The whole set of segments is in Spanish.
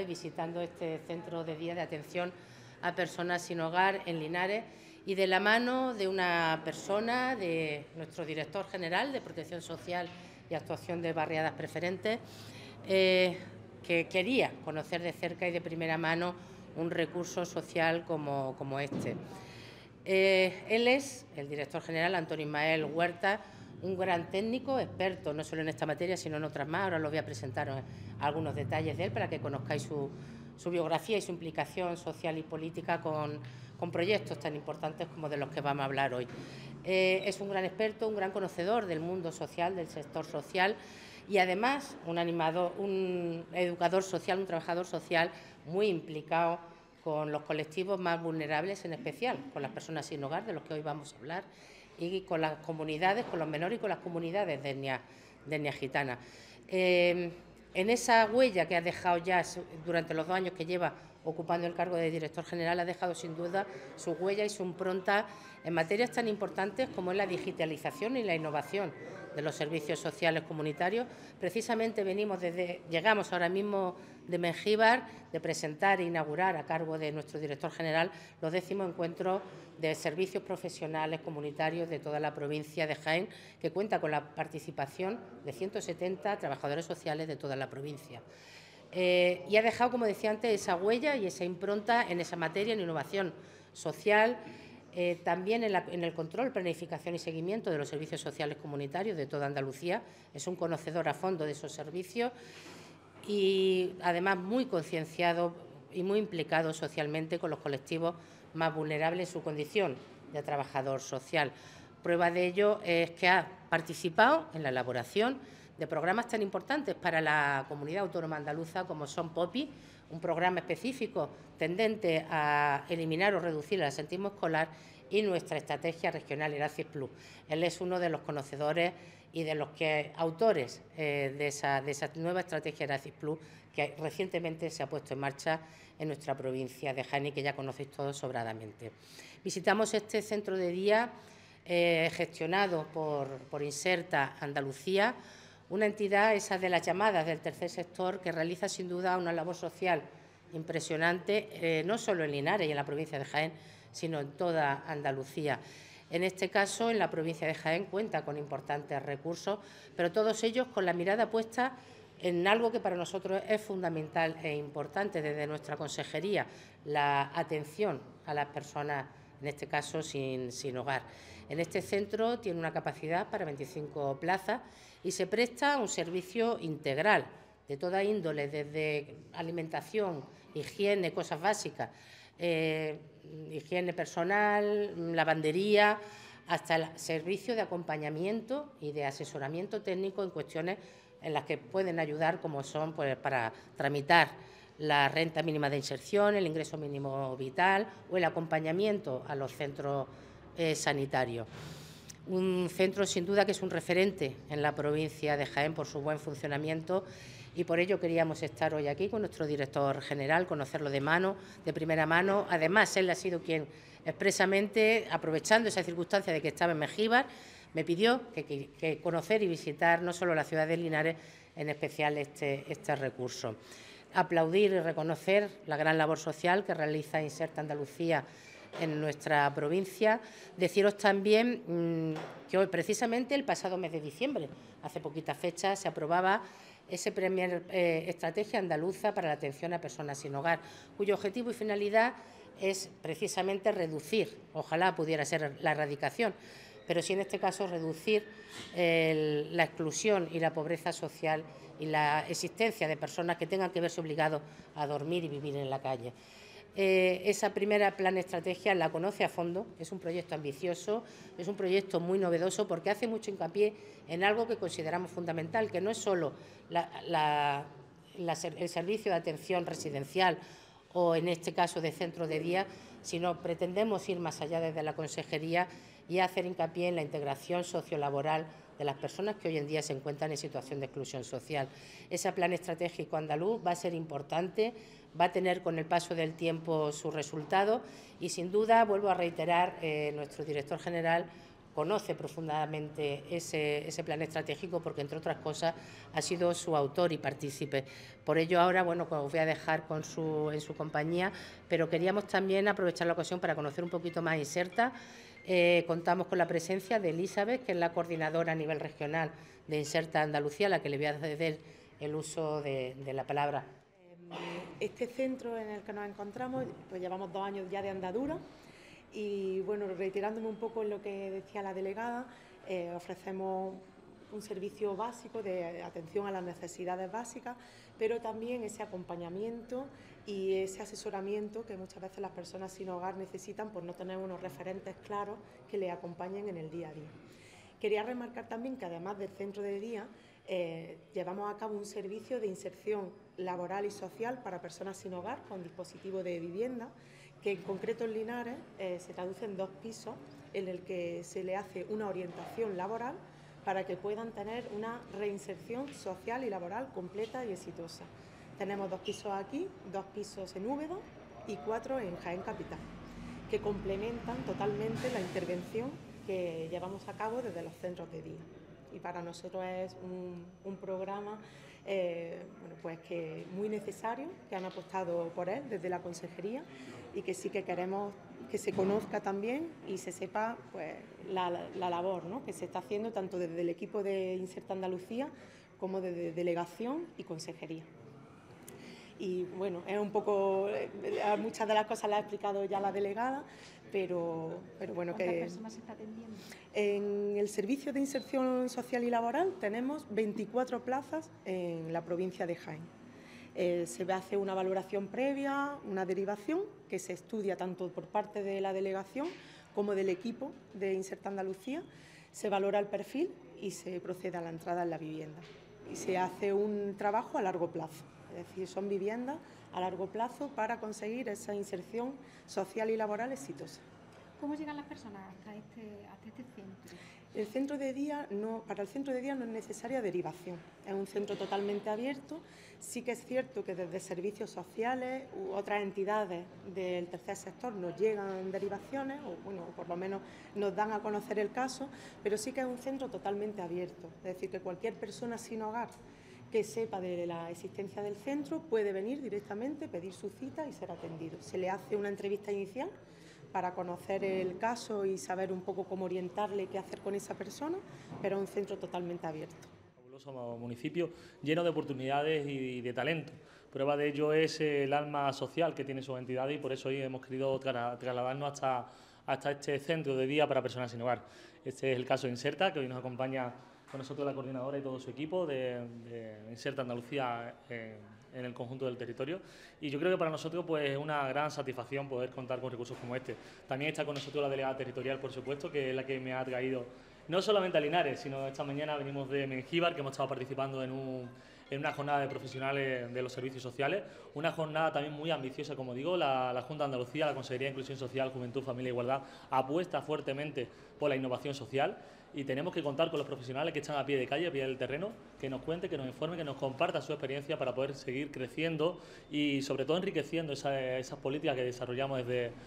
vez visitando este centro de día de atención a personas sin hogar en Linares y de la mano de una persona, de nuestro director general de Protección Social y Actuación de Barriadas Preferentes, que quería conocer de cerca y de primera mano un recurso social como este. Él es el director general, Antonio Ismael Huerta, un gran técnico, experto no solo en esta materia, sino en otras más. Ahora os voy a presentar algunos detalles de él para que conozcáis su biografía y su implicación social y política con proyectos tan importantes como de los que vamos a hablar hoy. Es un gran experto, un gran conocedor del mundo social, del sector social y además un animador, un educador social, un trabajador social muy implicado con los colectivos más vulnerables, en especial con las personas sin hogar, de los que hoy vamos a hablar, y con las comunidades, con los menores y con las comunidades de etnia gitana. En esa huella que ha dejado ya durante los 2 años que lleva ocupando el cargo de director general, ha dejado sin duda su huella y su impronta en materias tan importantes como es la digitalización y la innovación de los servicios sociales comunitarios. Precisamente llegamos ahora mismo de Mengíbar de presentar e inaugurar a cargo de nuestro director general los 10º encuentros de servicios profesionales comunitarios de toda la provincia de Jaén, que cuenta con la participación de 170 trabajadores sociales de toda la provincia. Y ha dejado, como decía antes, esa huella y esa impronta en esa materia, en innovación social, también en el control, planificación y seguimiento de los servicios sociales comunitarios de toda Andalucía. Es un conocedor a fondo de esos servicios y, además, muy concienciado y muy implicado socialmente con los colectivos más vulnerables en su condición de trabajador social. Prueba de ello es que ha participado en la elaboración de programas tan importantes para la comunidad autónoma andaluza como son POPI, un programa específico tendente a eliminar o reducir el absentismo escolar, y nuestra estrategia regional Erasmus Plus. Él es uno de los conocedores y de los autores de esa nueva estrategia Erasmus Plus que recientemente se ha puesto en marcha en nuestra provincia de Jaén y que ya conocéis todos sobradamente. Visitamos este centro de día gestionado por Inserta Andalucía, una entidad, esa de las llamadas del tercer sector, que realiza sin duda una labor social impresionante, no solo en Linares y en la provincia de Jaén, sino en toda Andalucía. En este caso, en la provincia de Jaén cuenta con importantes recursos, pero todos ellos con la mirada puesta en algo que para nosotros es fundamental e importante desde nuestra consejería, la atención a las personas, en este caso sin hogar. En este centro tiene una capacidad para 25 plazas y se presta un servicio integral de toda índole, desde alimentación, higiene, cosas básicas, higiene personal, lavandería, hasta el servicio de acompañamiento y de asesoramiento técnico en cuestiones en las que pueden ayudar, como son pues, para tramitar la renta mínima de inserción, el ingreso mínimo vital o el acompañamiento a los centros sanitarios. Un centro, sin duda, que es un referente en la provincia de Jaén por su buen funcionamiento, y por ello queríamos estar hoy aquí con nuestro director general, conocerlo de primera mano. Además, él ha sido quien expresamente, aprovechando esa circunstancia de que estaba en Mengíbar, me pidió que conocer y visitar no solo la ciudad de Linares, en especial este recurso. Aplaudir y reconocer la gran labor social que realiza Inserta Andalucía en nuestra provincia. Deciros también que hoy, precisamente el pasado mes de diciembre, hace poquitas fechas, se aprobaba esa primera estrategia andaluza para la atención a personas sin hogar, cuyo objetivo y finalidad es precisamente reducir, ojalá pudiera ser la erradicación, pero sí en este caso reducir la exclusión y la pobreza social y la existencia de personas que tengan que verse obligados a dormir y vivir en la calle. Esa primera plan estrategia la conoce a fondo, es un proyecto ambicioso, es un proyecto muy novedoso porque hace mucho hincapié en algo que consideramos fundamental, que no es solo el servicio de atención residencial o, en este caso, de centro de día, sino pretendemos ir más allá desde la consejería y hacer hincapié en la integración sociolaboral de las personas que hoy en día se encuentran en situación de exclusión social. Ese plan estratégico andaluz va a ser importante, va a tener con el paso del tiempo su resultado y, sin duda, vuelvo a reiterar, nuestro director general conoce profundamente ese plan estratégico porque, entre otras cosas, ha sido su autor y partícipe. Por ello, ahora, bueno, pues os voy a dejar en su compañía, pero queríamos también aprovechar la ocasión para conocer un poquito más Inserta. Contamos con la presencia de Elizabeth, que es la coordinadora a nivel regional de Inserta Andalucía, a la que le voy a ceder el uso de la palabra. Este centro en el que nos encontramos, pues llevamos 2 años ya de andadura. Y bueno, retirándome un poco en lo que decía la delegada, ofrecemos un servicio básico de atención a las necesidades básicas, pero también ese acompañamiento y ese asesoramiento que muchas veces las personas sin hogar necesitan por no tener unos referentes claros que les acompañen en el día a día. Quería remarcar también que además del centro de día, llevamos a cabo un servicio de inserción laboral y social para personas sin hogar con dispositivo de vivienda, que en concreto en Linares se traduce en 2 pisos en el que se le hace una orientación laboral para que puedan tener una reinserción social y laboral completa y exitosa. Tenemos 2 pisos aquí, 2 pisos en Úbeda y 4 en Jaén Capital, que complementan totalmente la intervención que llevamos a cabo desde los centros de día. Y para nosotros es un programa bueno, pues que muy necesario, que han apostado por él desde la consejería y que sí que queremos que se conozca también y se sepa pues, la labor, ¿no?, que se está haciendo tanto desde el equipo de Inserta Andalucía como desde delegación y consejería. Y bueno, es un poco, muchas de las cosas las ha explicado ya la delegada, pero bueno, ¿Cuántas personas se está atendiendo? En el servicio de inserción social y laboral tenemos 24 plazas en la provincia de Jaén. Se hace una valoración previa, una derivación, que se estudia tanto por parte de la delegación como del equipo de Inserta Andalucía. Se valora el perfil y se procede a la entrada en la vivienda. Y se hace un trabajo a largo plazo, es decir, son viviendas a largo plazo para conseguir esa inserción social y laboral exitosa. ¿Cómo llegan las personas hasta este centro? El centro de día para el centro de día no es necesaria derivación, es un centro totalmente abierto. Sí que es cierto que desde servicios sociales u otras entidades del tercer sector nos llegan derivaciones, o bueno, por lo menos nos dan a conocer el caso, pero sí que es un centro totalmente abierto, es decir, que cualquier persona sin hogar que sepa de la existencia del centro puede venir directamente, pedir su cita y ser atendido. Se le hace una entrevista inicial para conocer el caso y saber un poco cómo orientarle, qué hacer con esa persona, pero es un centro totalmente abierto. Somos un municipio lleno de oportunidades y de talento. Prueba de ello es el alma social que tiene sus entidades y por eso hoy hemos querido trasladarnos hasta este centro de día para personas sin hogar. Este es el caso de Inserta, que hoy nos acompaña con nosotros la coordinadora y todo su equipo de Inserta Andalucía en el conjunto del territorio, y yo creo que para nosotros pues, es una gran satisfacción poder contar con recursos como este. También está con nosotros la delegada territorial, por supuesto, que es la que me ha traído no solamente a Linares, sino esta mañana venimos de Mengíbar, que hemos estado participando en una jornada de profesionales de los servicios sociales, una jornada también muy ambiciosa, como digo. La Junta de Andalucía, la Consejería de Inclusión Social, Juventud, Familia e Igualdad apuesta fuertemente por la innovación social y tenemos que contar con los profesionales que están a pie de calle, a pie del terreno, que nos cuenten, que nos informen, que nos compartan su experiencia para poder seguir creciendo y sobre todo enriqueciendo esas políticas que desarrollamos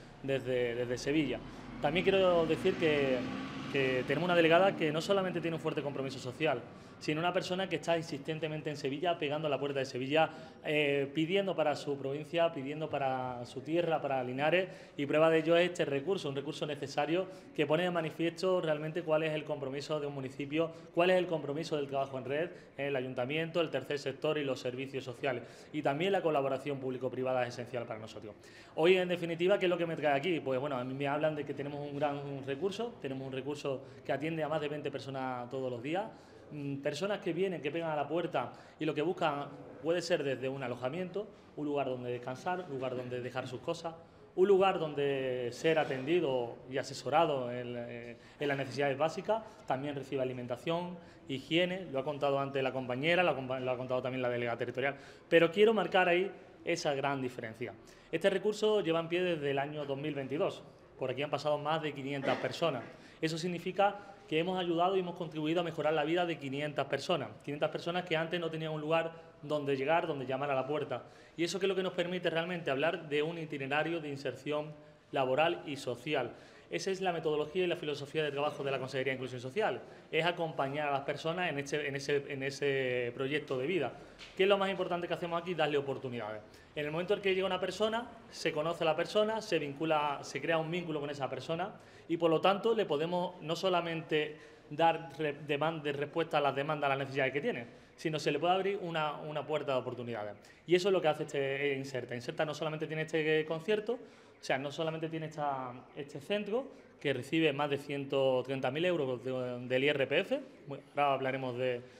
desde Sevilla. También quiero decir que tenemos una delegada que no solamente tiene un fuerte compromiso social, sino una persona que está insistentemente en Sevilla, pegando a la puerta de Sevilla, pidiendo para su provincia, pidiendo para su tierra, para Linares, y prueba de ello es este recurso, un recurso necesario que pone de manifiesto realmente cuál es el compromiso de un municipio, cuál es el compromiso del trabajo en red, el ayuntamiento, el tercer sector y los servicios sociales. Y también la colaboración público-privada es esencial para nosotros. Hoy, en definitiva, ¿qué es lo que me trae aquí? Pues bueno, a mí me hablan de que tenemos un gran recurso, tenemos un recurso que atiende a más de 20 personas todos los días, personas que vienen, que pegan a la puerta y lo que buscan puede ser desde un alojamiento, un lugar donde descansar, un lugar donde dejar sus cosas, un lugar donde ser atendido y asesorado en las necesidades básicas. También recibe alimentación, higiene, lo ha contado antes la compañera, lo ha contado también la delegada territorial, pero quiero marcar ahí esa gran diferencia. Este recurso lleva en pie desde el año 2022, por aquí han pasado más de 500 personas. Eso significa que hemos ayudado y hemos contribuido a mejorar la vida de 500 personas que antes no tenían un lugar donde llegar, donde llamar a la puerta. Y eso que es lo que nos permite realmente hablar de un itinerario de inserción laboral y social. Esa es la metodología y la filosofía de trabajo de la Consejería de Inclusión Social, es acompañar a las personas en ese proyecto de vida. ¿Qué es lo más importante que hacemos aquí? Darle oportunidades. En el momento en que llega una persona, se conoce a la persona, se vincula, se crea un vínculo con esa persona y por lo tanto le podemos no solamente dar respuesta a las demandas, a las necesidades que tiene, sino se le puede abrir una puerta de oportunidades. Y eso es lo que hace este Inserta. Inserta no solamente tiene este concierto, o sea, no solamente tiene este centro, que recibe más de 130.000 euros del IRPF, ahora hablaremos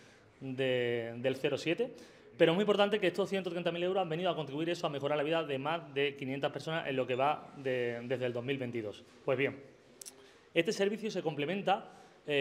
del 07, pero es muy importante que estos 130.000 euros han venido a contribuir eso a mejorar la vida de más de 500 personas en lo que va desde el 2022. Pues bien, este servicio se complementa,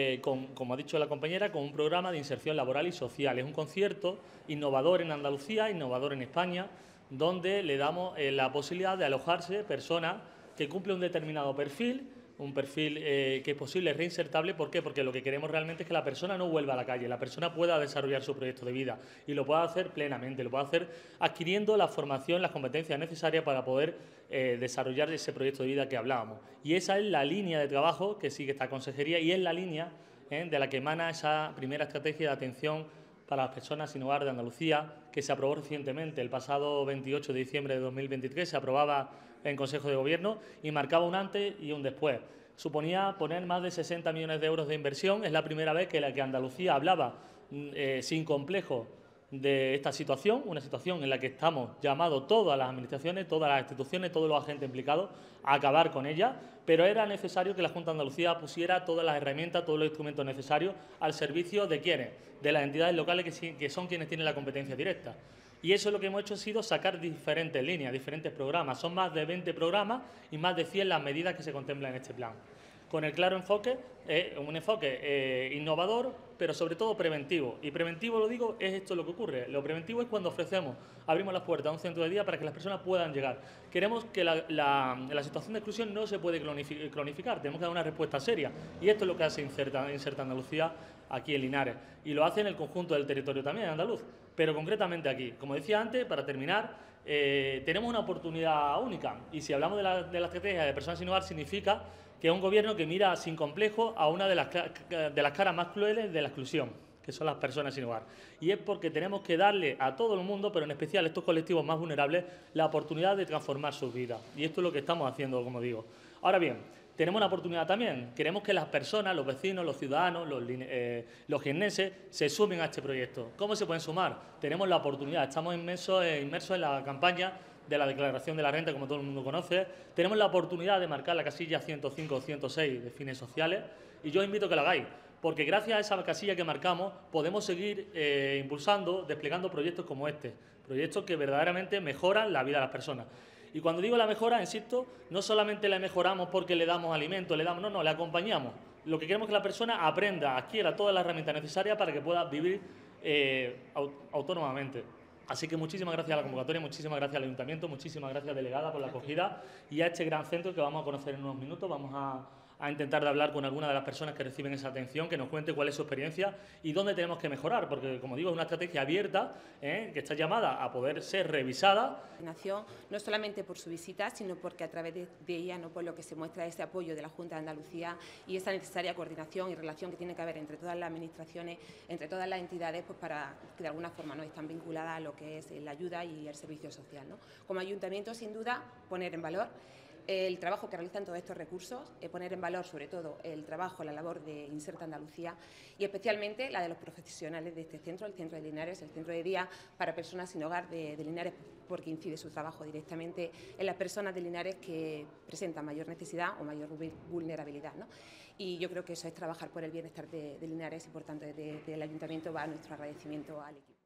como ha dicho la compañera, con un programa de inserción laboral y social. Es un concierto innovador en Andalucía, innovador en España, donde le damos la posibilidad de alojarse personas que cumplen un determinado perfil, un perfil que es posible, reinsertable. ¿Por qué? Porque lo que queremos realmente es que la persona no vuelva a la calle, la persona pueda desarrollar su proyecto de vida y lo pueda hacer plenamente, lo pueda hacer adquiriendo la formación, las competencias necesarias para poder desarrollar ese proyecto de vida que hablábamos. Y esa es la línea de trabajo que sigue esta consejería y es la línea de la que emana esa primera estrategia de atención para las personas sin hogar de Andalucía, que se aprobó recientemente, el pasado 28 de diciembre de 2023, se aprobaba en Consejo de Gobierno y marcaba un antes y un después. Suponía poner más de 60 millones de euros de inversión. Es la primera vez que Andalucía hablaba sin complejo de esta situación, una situación en la que estamos llamados todas las administraciones, todas las instituciones, todos los agentes implicados a acabar con ella, pero era necesario que la Junta de Andalucía pusiera todas las herramientas, todos los instrumentos necesarios al servicio de ¿quiénes? De las entidades locales que son quienes tienen la competencia directa. Y eso lo que hemos hecho ha sido sacar diferentes líneas, diferentes programas. Son más de 20 programas y más de 100 las medidas que se contemplan en este plan. Con el claro enfoque, un enfoque innovador, pero sobre todo preventivo. Y preventivo, lo digo, es esto lo que ocurre. Lo preventivo es cuando abrimos las puertas a un centro de día para que las personas puedan llegar. Queremos que la situación de exclusión no se puede cronificar, tenemos que dar una respuesta seria. Y esto es lo que hace Inserta Andalucía aquí en Linares. Y lo hace en el conjunto del territorio también andaluz, pero concretamente aquí. Como decía antes, para terminar, tenemos una oportunidad única. Y si hablamos de la estrategia de personas sin hogar, significa que es un gobierno que mira sin complejo a una de las caras más crueles de la exclusión, que son las personas sin hogar. Y es porque tenemos que darle a todo el mundo, pero en especial a estos colectivos más vulnerables, la oportunidad de transformar sus vidas. Y esto es lo que estamos haciendo, como digo. Ahora bien, tenemos una oportunidad también. Queremos que las personas, los vecinos, los ciudadanos, los jiennenses, se sumen a este proyecto. ¿Cómo se pueden sumar? Tenemos la oportunidad. Estamos inmersos en la campaña de la declaración de la renta, como todo el mundo conoce. Tenemos la oportunidad de marcar la casilla 105 o 106 de fines sociales y yo os invito a que lo hagáis, porque gracias a esa casilla que marcamos podemos seguir impulsando, desplegando proyectos como este, proyectos que verdaderamente mejoran la vida de las personas. Y cuando digo la mejora, insisto, no solamente la mejoramos porque le damos alimento, le acompañamos. Lo que queremos es que la persona aprenda, adquiera todas las herramientas necesarias para que pueda vivir autónomamente. Así que muchísimas gracias a la convocatoria, muchísimas gracias al Ayuntamiento, muchísimas gracias, delegada, por la acogida y a este gran centro que vamos a conocer en unos minutos. Vamos a intentar hablar con alguna de las personas que reciben esa atención, que nos cuente cuál es su experiencia y dónde tenemos que mejorar, porque, como digo, es una estrategia abierta que está llamada a poder ser revisada. No solamente por su visita, sino porque a través de ella, por lo que se muestra ese apoyo de la Junta de Andalucía y esa necesaria coordinación y relación que tiene que haber entre todas las administraciones, entre todas las entidades, pues para que de alguna forma están vinculadas a lo que es la ayuda y el servicio social. Como Ayuntamiento, sin duda, poner en valor el trabajo que realizan todos estos recursos, poner en valor sobre todo el trabajo, la labor de Inserta Andalucía y especialmente la de los profesionales de este centro, el Centro de Linares, el centro de día para personas sin hogar de Linares, porque incide su trabajo directamente en las personas de Linares que presentan mayor necesidad o mayor vulnerabilidad. Y yo creo que eso es trabajar por el bienestar de Linares y, por tanto, desde el Ayuntamiento va nuestro agradecimiento al equipo.